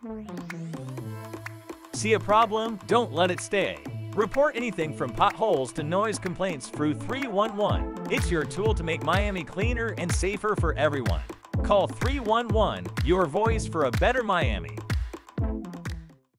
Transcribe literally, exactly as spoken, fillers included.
See a problem? Don't let it stay. Report anything from potholes to noise complaints through three one one. It's your tool to make Miami cleaner and safer for everyone. Call three one one, your voice for a better Miami.